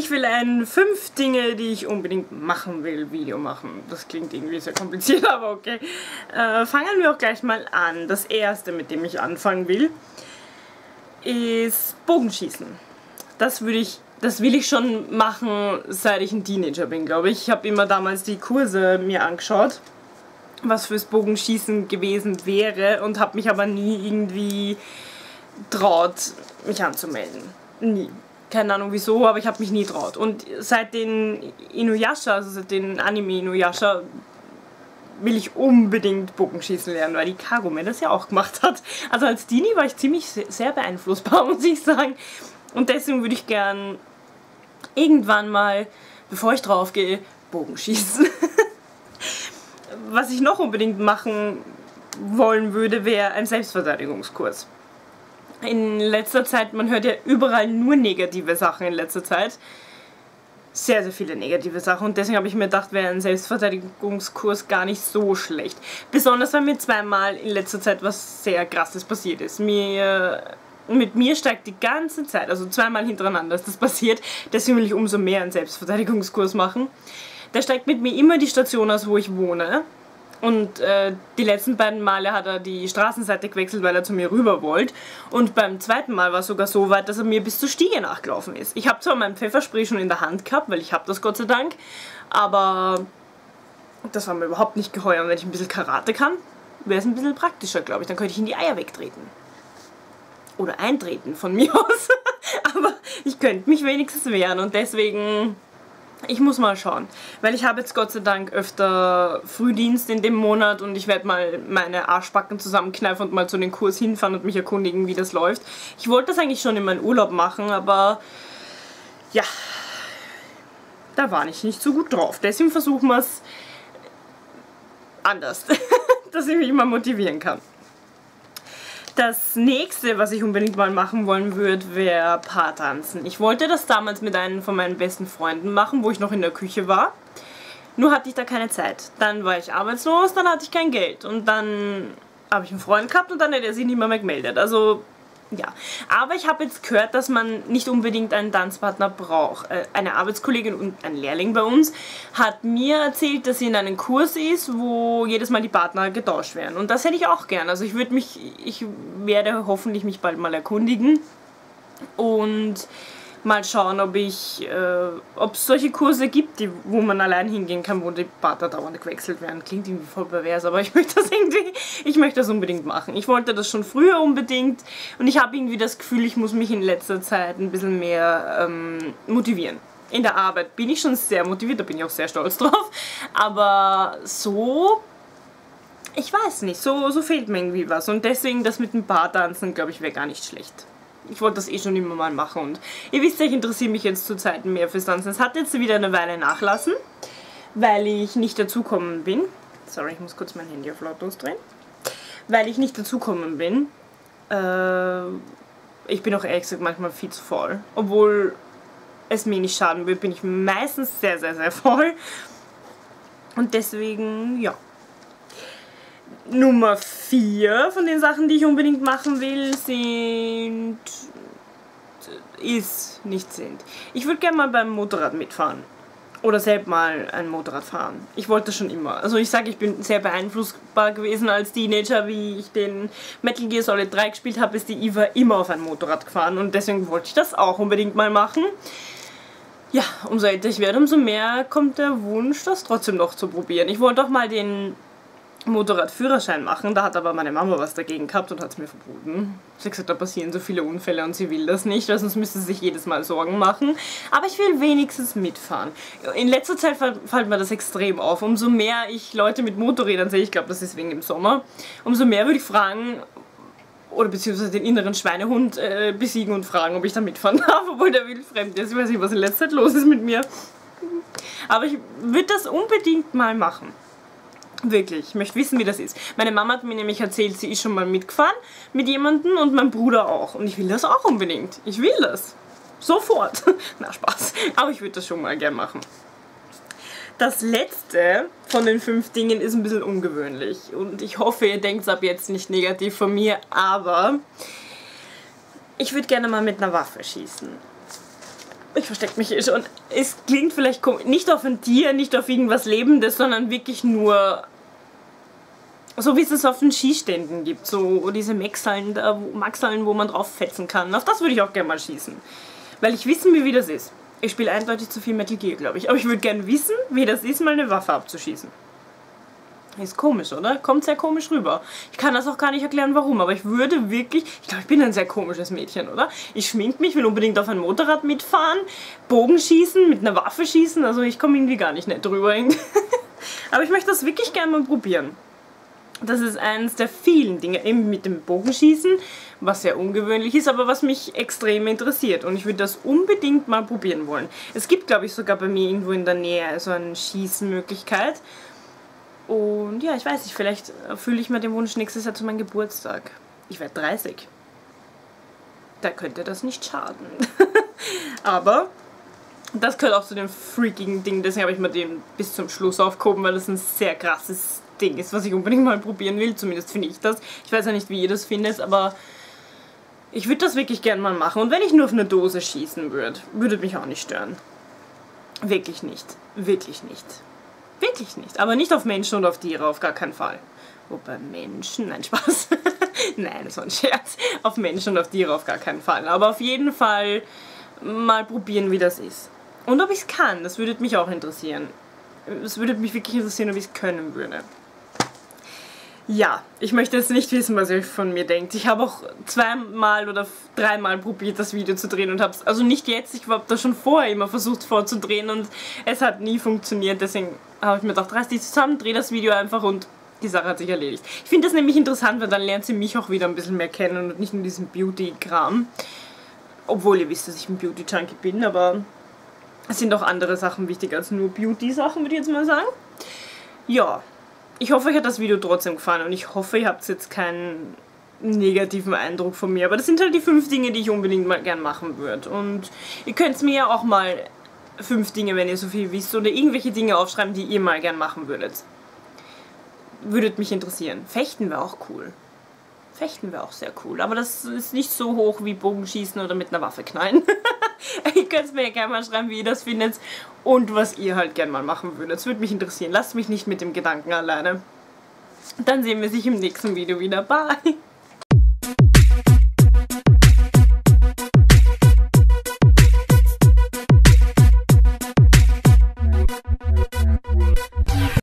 Ich will ein 5 Dinge, die ich unbedingt machen will, Video machen. Das klingt irgendwie sehr kompliziert, aber okay. Fangen wir auch gleich mal an. Das erste, mit dem ich anfangen will, ist Bogenschießen. Das will ich schon machen, seit ich ein Teenager bin, glaube ich. Ich habe immer damals die Kurse mir angeschaut, was fürs Bogenschießen gewesen wäre, und habe mich aber nie irgendwie traut, mich anzumelden. Nie. Keine Ahnung wieso, aber ich habe mich nie traut. Und seit den Inuyasha, also seit den Anime Inuyasha, will ich unbedingt Bogenschießen lernen, weil die Kagome das ja auch gemacht hat. Also als Teenie war ich ziemlich sehr beeinflussbar, muss ich sagen. Und deswegen würde ich gern irgendwann mal, bevor ich drauf gehe, Bogenschießen. Was ich noch unbedingt machen wollen würde, wäre ein Selbstverteidigungskurs. In letzter Zeit, man hört ja überall nur negative Sachen in letzter Zeit. Sehr, sehr viele negative Sachen. Und deswegen habe ich mir gedacht, wäre ein Selbstverteidigungskurs gar nicht so schlecht. Besonders, weil mir zweimal in letzter Zeit was sehr Krasses passiert ist. Mit mir steigt die ganze Zeit, also zweimal hintereinander ist das passiert. Deswegen will ich umso mehr einen Selbstverteidigungskurs machen. Der steigt mit mir immer die Station aus, wo ich wohne. Und die letzten beiden Male hat er die Straßenseite gewechselt, weil er zu mir rüber wollte. Und beim zweiten Mal war es sogar so weit, dass er mir bis zur Stiege nachgelaufen ist. Ich habe zwar mein Pfefferspray schon in der Hand gehabt, weil ich habe das Gott sei Dank, aber das war mir überhaupt nicht geheuer. Und wenn ich ein bisschen Karate kann, wäre es ein bisschen praktischer, glaube ich. Dann könnte ich in die Eier wegtreten. Oder eintreten von mir aus. Aber ich könnte mich wenigstens wehren, und deswegen... Ich muss mal schauen, weil ich habe jetzt Gott sei Dank öfter Frühdienst in dem Monat, und ich werde mal meine Arschbacken zusammenkneifen und mal zu den Kurs hinfahren und mich erkundigen, wie das läuft. Ich wollte das eigentlich schon in meinem Urlaub machen, aber ja, da war ich nicht so gut drauf. Deswegen versuchen wir es anders, dass ich mich mal motivieren kann. Das nächste, was ich unbedingt mal machen wollen würde, wäre Paartanzen. Ich wollte das damals mit einem von meinen besten Freunden machen, wo ich noch in der Küche war. Nur hatte ich da keine Zeit. Dann war ich arbeitslos, dann hatte ich kein Geld. Und dann habe ich einen Freund gehabt und dann hat er sich nicht mehr gemeldet. Also, ja. Aber ich habe jetzt gehört, dass man nicht unbedingt einen Tanzpartner braucht. Eine Arbeitskollegin und ein Lehrling bei uns hat mir erzählt, dass sie in einem Kurs ist, wo jedes Mal die Partner getauscht werden. Und das hätte ich auch gern. Also ich werde hoffentlich mich bald mal erkundigen und mal schauen, ob es solche Kurse gibt, wo man allein hingehen kann, wo die Partner dauernd gewechselt werden. Klingt irgendwie voll pervers, aber ich möchte das unbedingt machen. Ich wollte das schon früher unbedingt, und ich habe irgendwie das Gefühl, ich muss mich in letzter Zeit ein bisschen mehr motivieren. In der Arbeit bin ich schon sehr motiviert, da bin ich auch sehr stolz drauf, aber so, ich weiß nicht, so fehlt mir irgendwie was, und deswegen das mit dem Paartanzen, glaube ich, wäre gar nicht schlecht. Ich wollte das schon immer mal machen, und ihr wisst ja, ich interessiere mich jetzt zu Zeiten mehr fürs Tanzen. Es hat jetzt wieder eine Weile nachlassen, weil ich nicht dazukommen bin. Sorry, ich muss kurz mein Handy auf lautlos drehen. Weil ich nicht dazukommen bin. Ich bin auch ehrlich gesagt manchmal viel zu faul. Obwohl es mir nicht schaden wird, bin ich meistens sehr, sehr, sehr faul. Und deswegen, ja. Nummer 4 von den Sachen, die ich unbedingt machen will, sind. Ich würde gerne mal beim Motorrad mitfahren. Oder selbst mal ein Motorrad fahren. Ich wollte das schon immer. Also ich sage, ich bin sehr beeinflussbar gewesen als Teenager, wie ich den Metal Gear Solid 3 gespielt habe, ist die Eva immer auf ein Motorrad gefahren, und deswegen wollte ich das auch unbedingt mal machen. Ja, umso älter ich werde, umso mehr kommt der Wunsch, das trotzdem noch zu probieren. Ich wollte auch mal den Motorradführerschein machen, da hat aber meine Mama was dagegen gehabt und hat es mir verboten. Sie hat gesagt, da passieren so viele Unfälle und sie will das nicht, weil sonst müsste sie sich jedes Mal Sorgen machen. Aber ich will wenigstens mitfahren. In letzter Zeit fällt mir das extrem auf. Umso mehr ich Leute mit Motorrädern sehe, ich glaube, das ist wegen dem Sommer, umso mehr würde ich fragen, oder beziehungsweise den inneren Schweinehund besiegen und fragen, ob ich da mitfahren darf, obwohl der wildfremd ist. Ich weiß nicht, was in letzter Zeit los ist mit mir. Aber ich würde das unbedingt mal machen. Wirklich, ich möchte wissen, wie das ist. Meine Mama hat mir nämlich erzählt, sie ist schon mal mitgefahren mit jemandem, und mein Bruder auch. Und ich will das auch unbedingt. Ich will das. Sofort. Na, Spaß. Aber ich würde das schon mal gern machen. Das letzte von den 5 Dingen ist ein bisschen ungewöhnlich. Und ich hoffe, ihr denkt ab jetzt nicht negativ von mir, aber ich würde gerne mal mit einer Waffe schießen. Ich verstecke mich hier schon. Es klingt vielleicht komisch. Nicht auf ein Tier, nicht auf irgendwas Lebendes, sondern wirklich nur so wie es auf den Skiständen gibt. So diese Maxhallen, wo man drauf fetzen kann. Auf das würde ich auch gerne mal schießen. Weil ich wissen will, wie das ist. Ich spiele eindeutig zu viel Metal Gear, glaube ich. Aber ich würde gerne wissen, wie das ist, mal eine Waffe abzuschießen. Ist komisch, oder? Kommt sehr komisch rüber. Ich kann das auch gar nicht erklären, warum, aber ich würde wirklich... Ich glaube, ich bin ein sehr komisches Mädchen, oder? Ich schmink mich, will unbedingt auf ein Motorrad mitfahren, Bogenschießen, mit einer Waffe schießen, also ich komme irgendwie gar nicht nett drüber. Aber ich möchte das wirklich gerne mal probieren. Das ist eines der vielen Dinge, eben mit dem Bogenschießen, was sehr ungewöhnlich ist, aber was mich extrem interessiert. Und ich würde das unbedingt mal probieren wollen. Es gibt, glaube ich, sogar bei mir irgendwo in der Nähe so eine Schießmöglichkeit. Und ja, ich weiß nicht, vielleicht erfülle ich mir den Wunsch nächstes Jahr zu meinem Geburtstag. Ich werde 30. Da könnte das nicht schaden. Aber das gehört auch zu dem freakigen Ding, deswegen habe ich mir den bis zum Schluss aufgehoben, weil das ein sehr krasses Ding ist, was ich unbedingt mal probieren will. Zumindest finde ich das. Ich weiß ja nicht, wie ihr das findet, aber ich würde das wirklich gerne mal machen. Und wenn ich nur auf eine Dose schießen würde, würde mich auch nicht stören. Wirklich nicht. Wirklich nicht. Wirklich nicht. Aber nicht auf Menschen und auf Tiere, auf gar keinen Fall. Wobei Menschen... Nein, Spaß. Nein, das war ein Scherz. Auf Menschen und auf Tiere auf gar keinen Fall. Aber auf jeden Fall mal probieren, wie das ist. Und ob ich es kann, das würde mich auch interessieren. Es würde mich wirklich interessieren, ob ich es können würde. Ja, ich möchte jetzt nicht wissen, was ihr von mir denkt. Ich habe auch 2-mal oder 3-mal probiert, das Video zu drehen und habe es, also nicht jetzt, ich habe das schon vorher immer versucht vorzudrehen und es hat nie funktioniert. Deswegen habe ich mir gedacht, reiß dich zusammen, dreh das Video einfach und die Sache hat sich erledigt. Ich finde das nämlich interessant, weil dann lernt sie mich auch wieder ein bisschen mehr kennen und nicht nur diesen Beauty-Kram. Obwohl ihr wisst, dass ich ein Beauty-Junkie bin, aber es sind auch andere Sachen wichtig als nur Beauty-Sachen, würde ich jetzt mal sagen. Ja. Ich hoffe, euch hat das Video trotzdem gefallen und ich hoffe, ihr habt jetzt keinen negativen Eindruck von mir. Aber das sind halt die 5 Dinge, die ich unbedingt mal gern machen würde. Und ihr könnt mir ja auch mal 5 Dinge, wenn ihr so viel wisst, oder irgendwelche Dinge aufschreiben, die ihr mal gern machen würdet. Würdet mich interessieren. Fechten wäre auch cool. Fechten wäre auch sehr cool. Aber das ist nicht so hoch wie Bogenschießen oder mit einer Waffe knallen. Ihr könnt mir ja gerne mal schreiben, wie ihr das findet und was ihr halt gerne mal machen würdet. Das würde mich interessieren. Lasst mich nicht mit dem Gedanken alleine. Dann sehen wir sich im nächsten Video wieder. Bye!